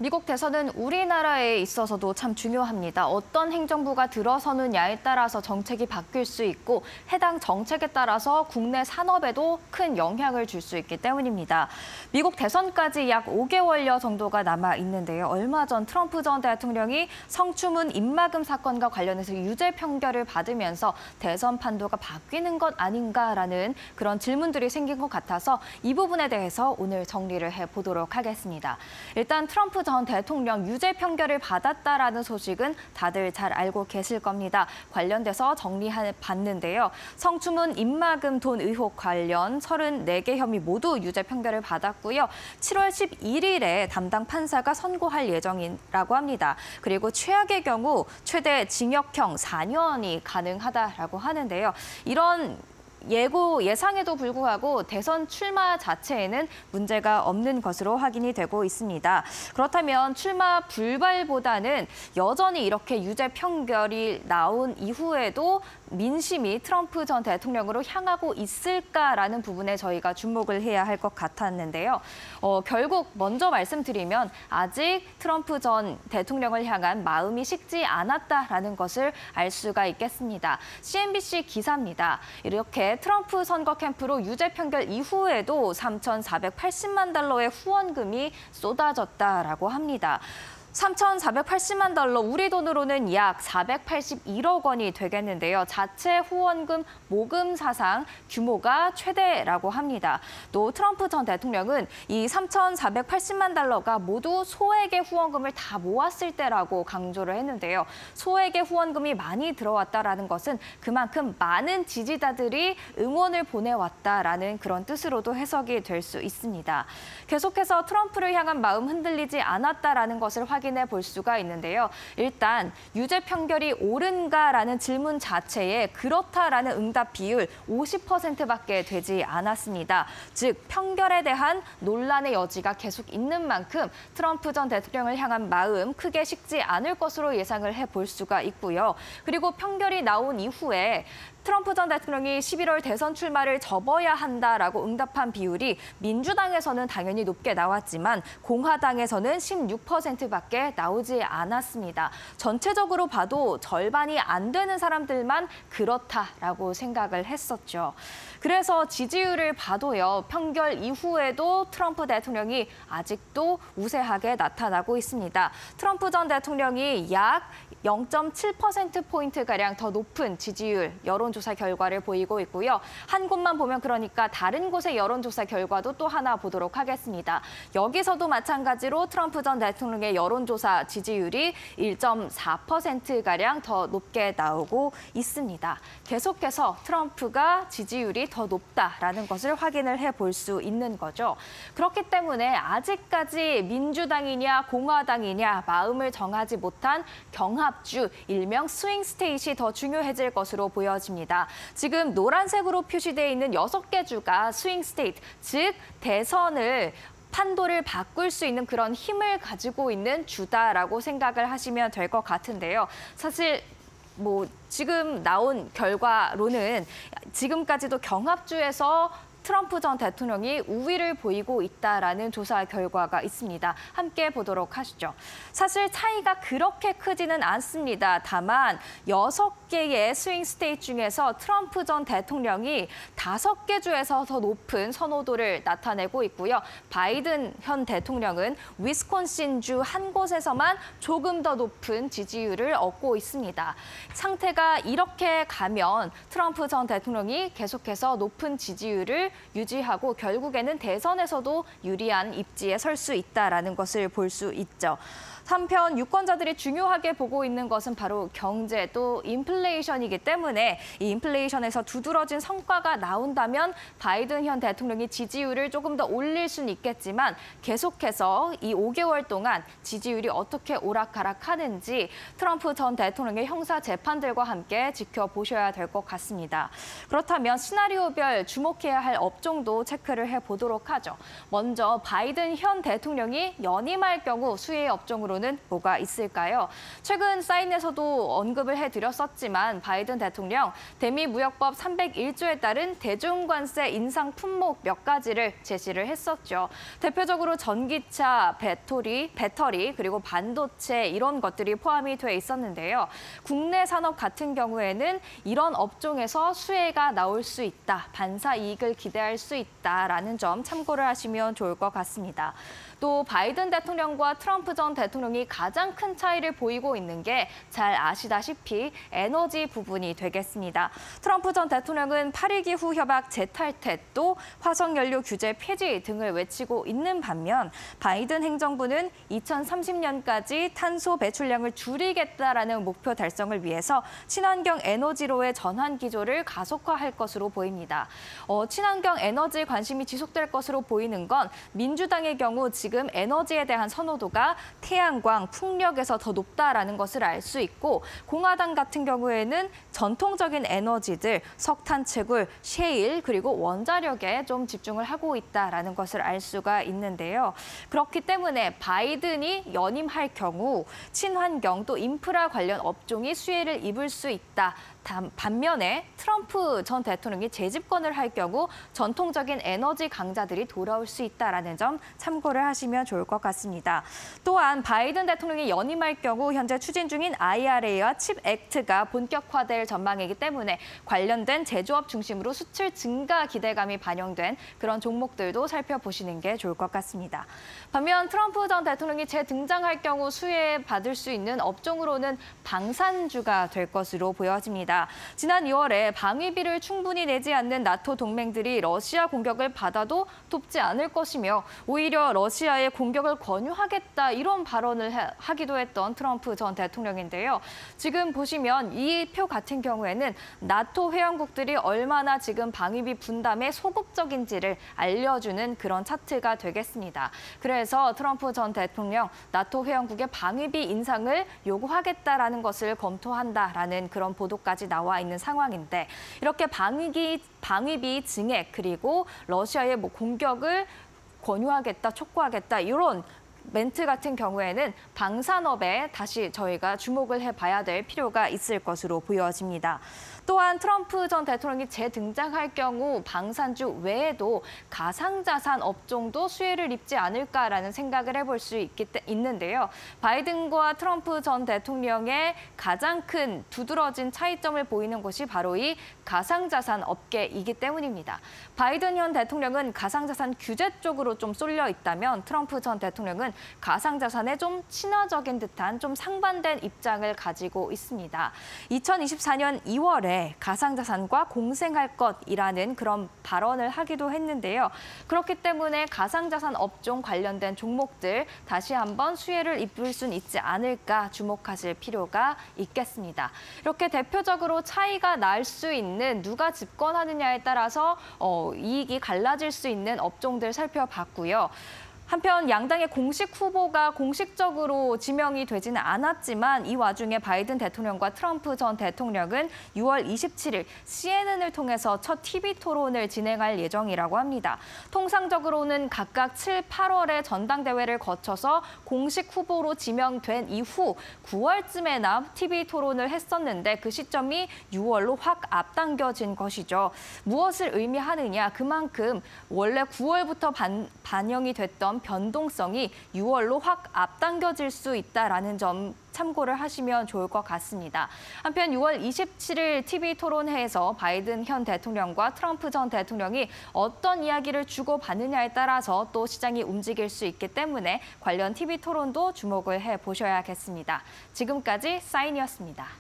미국 대선은 우리나라에 있어서도 참 중요합니다. 어떤 행정부가 들어서느냐에 따라서 정책이 바뀔 수 있고 해당 정책에 따라서 국내 산업에도 큰 영향을 줄 수 있기 때문입니다. 미국 대선까지 약 5개월여 정도가 남아 있는데요. 얼마 전 트럼프 전 대통령이 성추문 입막음 사건과 관련해서 유죄 판결을 받으면서 대선 판도가 바뀌는 것 아닌가라는 그런 질문들이 생긴 것 같아서 이 부분에 대해서 오늘 정리를 해보도록 하겠습니다. 일단 트럼프 전 대통령 유죄 판결을 받았다라는 소식은 다들 잘 알고 계실 겁니다. 관련돼서 정리해봤는데요. 성추문 입막음 돈 의혹 관련 34개 혐의 모두 유죄 판결을 받았고요. 7월 11일에 담당 판사가 선고할 예정이라고 합니다. 그리고 최악의 경우 최대 징역형 4년이 가능하다라고 하는데요. 이런 예상에도 불구하고 대선 출마 자체에는 문제가 없는 것으로 확인이 되고 있습니다. 그렇다면 출마 불발보다는 여전히 이렇게 유죄 판결이 나온 이후에도 민심이 트럼프 전 대통령으로 향하고 있을까라는 부분에 저희가 주목을 해야 할 것 같았는데요. 결국 먼저 말씀드리면 아직 트럼프 전 대통령을 향한 마음이 식지 않았다라는 것을 알 수가 있겠습니다. CNBC 기사입니다. 이렇게 트럼프 선거 캠프로 유죄 판결 이후에도 3,480만 달러의 후원금이 쏟아졌다라고 합니다. 3,480만 달러, 우리 돈으로는 약 481억 원이 되겠는데요. 자체 후원금 모금 사상 규모가 최대라고 합니다. 또 트럼프 전 대통령은 이 3,480만 달러가 모두 소액의 후원금을 다 모았을 때라고 강조를 했는데요. 소액의 후원금이 많이 들어왔다라는 것은 그만큼 많은 지지자들이 응원을 보내왔다라는 그런 뜻으로도 해석이 될 수 있습니다. 계속해서 트럼프를 향한 마음 흔들리지 않았다라는 것을 확인해 볼 수가 있는데요. 일단 유죄 판결이 옳은가라는 질문 자체에 그렇다라는 응답 비율 50%밖에 되지 않았습니다. 즉 판결에 대한 논란의 여지가 계속 있는 만큼 트럼프 전 대통령을 향한 마음 크게 식지 않을 것으로 예상을 해볼 수가 있고요. 그리고 판결이 나온 이후에 트럼프 전 대통령이 11월 대선 출마를 접어야 한다라고 응답한 비율이 민주당에서는 당연히 높게 나왔지만 공화당에서는 16%밖에 나오지 않았습니다. 전체적으로 봐도 절반이 안 되는 사람들만 그렇다라고 생각을 했었죠. 그래서 지지율을 봐도요. 판결 이후에도 트럼프 대통령이 아직도 우세하게 나타나고 있습니다. 트럼프 전 대통령이 약 0.7%포인트가량 더 높은 지지율 여론조사 결과를 보이고 있고요. 한 곳만 보면 그러니까 다른 곳의 여론조사 결과도 또 하나 보도록 하겠습니다. 여기서도 마찬가지로 트럼프 전 대통령의 여론조사 지지율이 1.4%가량 더 높게 나오고 있습니다. 계속해서 트럼프가 지지율이 더 높다라는 것을 확인을 해볼 수 있는 거죠. 그렇기 때문에 아직까지 민주당이냐 공화당이냐 마음을 정하지 못한 경합주, 일명 스윙 스테이트이 더 중요해질 것으로 보여집니다. 지금 노란색으로 표시되어 있는 6개 주가 스윙 스테이트, 즉 대선을 판도를 바꿀 수 있는 그런 힘을 가지고 있는 주다라고 생각을 하시면 될 것 같은데요. 사실 지금 나온 결과로는 지금까지도 경합주에서 트럼프 전 대통령이 우위를 보이고 있다라는 조사 결과가 있습니다. 함께 보도록 하시죠. 사실 차이가 그렇게 크지는 않습니다. 다만 6개의 스윙 스테이트 중에서 트럼프 전 대통령이 5개 주에서 더 높은 선호도를 나타내고 있고요. 바이든 현 대통령은 위스콘신 주 한 곳에서만 조금 더 높은 지지율을 얻고 있습니다. 상태가 이렇게 가면 트럼프 전 대통령이 계속해서 높은 지지율을 유지하고 결국에는 대선에서도 유리한 입지에 설 수 있다라는 것을 볼 수 있죠. 한편 유권자들이 중요하게 보고 있는 것은 바로 경제 또 인플레이션이기 때문에 이 인플레이션에서 두드러진 성과가 나온다면 바이든 현 대통령이 지지율을 조금 더 올릴 수는 있겠지만 계속해서 이 5개월 동안 지지율이 어떻게 오락가락하는지 트럼프 전 대통령의 형사 재판들과 함께 지켜보셔야 될 것 같습니다. 그렇다면 시나리오별 주목해야 할 업종도 체크를 해보도록 하죠. 먼저 바이든 현 대통령이 연임할 경우 수혜의 업종으로는 뭐가 있을까요? 최근 사인에서도 언급을 해드렸었지만 바이든 대통령 대미 무역법 301조에 따른 대중관세 인상 품목 몇 가지를 제시를 했었죠. 대표적으로 전기차, 배터리 그리고 반도체 이런 것들이 포함이 돼 있었는데요. 국내 산업 같은 경우에는 이런 업종에서 수혜가 나올 수 있다, 반사 이익을 기대할 수 있다라는 점 참고를 하시면 좋을 것 같습니다. 또 바이든 대통령과 트럼프 전 대통령이 가장 큰 차이를 보이고 있는 게 잘 아시다시피 에너지 부분이 되겠습니다. 트럼프 전 대통령은 파리기후 협약 재탈퇴 또 화석연료 규제 폐지 등을 외치고 있는 반면 바이든 행정부는 2030년까지 탄소 배출량을 줄이겠다라는 목표 달성을 위해서 친환경 에너지로의 전환 기조를 가속화할 것으로 보입니다. 친환경 에너지 관심이 지속될 것으로 보이는 건 민주당의 경우 지금 에너지에 대한 선호도가 태양광, 풍력에서 더 높다라는 것을 알 수 있고 공화당 같은 경우에는 전통적인 에너지들, 석탄 채굴, 셰일 그리고 원자력에 좀 집중을 하고 있다라는 것을 알 수가 있는데요. 그렇기 때문에 바이든이 연임할 경우 친환경 또 인프라 관련 업종이 수혜를 입을 수 있다. 반면에 트럼프 전 대통령이 재집권을 할 경우 전통적인 에너지 강자들이 돌아올 수 있다라는 점 참고를 하시면 좋을 것 같습니다. 또한 바이든 대통령이 연임할 경우 현재 추진 중인 IRA와 칩 액트가 본격화될 전망이기 때문에 관련된 제조업 중심으로 수출 증가 기대감이 반영된 그런 종목들도 살펴보시는 게 좋을 것 같습니다. 반면 트럼프 전 대통령이 재등장할 경우 수혜받을 수 있는 업종으로는 방산주가 될 것으로 보여집니다. 지난 2월에 방위비를 충분히 내지 않는 나토 동맹들이 러시아 공격을 받아도 돕지 않을 것이며 오히려 러시아의 공격을 권유하겠다 이런 발언을 하기도 했던 트럼프 전 대통령인데요. 지금 보시면 이 표 같은 경우에는 나토 회원국들이 얼마나 지금 방위비 분담에 소극적인지를 알려주는 그런 차트가 되겠습니다. 그래서 트럼프 전 대통령 나토 회원국의 방위비 인상을 요구하겠다라는 것을 검토한다라는 그런 보도까지 나와 있는 상황인데 이렇게 방위비 증액 그리고 러시아의 공격을 권유하겠다, 촉구하겠다 이런 멘트 같은 경우에는 방산업에 다시 저희가 주목을 해봐야 될 필요가 있을 것으로 보여집니다. 또한 트럼프 전 대통령이 재등장할 경우 방산주 외에도 가상자산 업종도 수혜를 입지 않을까라는 생각을 해볼 수 있는데요. 바이든과 트럼프 전 대통령의 가장 큰 두드러진 차이점을 보이는 곳이 바로 이 가상자산 업계이기 때문입니다. 바이든 현 대통령은 가상자산 규제 쪽으로 좀 쏠려 있다면 트럼프 전 대통령은 가상자산에 좀 친화적인 듯한 좀 상반된 입장을 가지고 있습니다. 2024년 2월에 가상자산과 공생할 것이라는 그런 발언을 하기도 했는데요. 그렇기 때문에 가상자산 업종 관련된 종목들 다시 한번 수혜를 입을 수는 있지 않을까 주목하실 필요가 있겠습니다. 이렇게 대표적으로 차이가 날 수 있는 누가 집권하느냐에 따라서 이익이 갈라질 수 있는 업종들 살펴봤고요. 한편 양당의 공식 후보가 공식적으로 지명이 되지는 않았지만 이 와중에 바이든 대통령과 트럼프 전 대통령은 6월 27일 CNN을 통해서 첫 TV 토론을 진행할 예정이라고 합니다. 통상적으로는 각각 7, 8월에 전당대회를 거쳐서 공식 후보로 지명된 이후 9월쯤에나 TV 토론을 했었는데 그 시점이 6월로 확 앞당겨진 것이죠. 무엇을 의미하느냐? 그만큼 원래 9월부터 반영이 됐던 변동성이 6월로 확 앞당겨질 수 있다라는 점 참고를 하시면 좋을 것 같습니다. 한편 6월 27일 TV 토론회에서 바이든 현 대통령과 트럼프 전 대통령이 어떤 이야기를 주고받느냐에 따라서 또 시장이 움직일 수 있기 때문에 관련 TV 토론도 주목을 해보셔야겠습니다. 지금까지 사인이었습니다.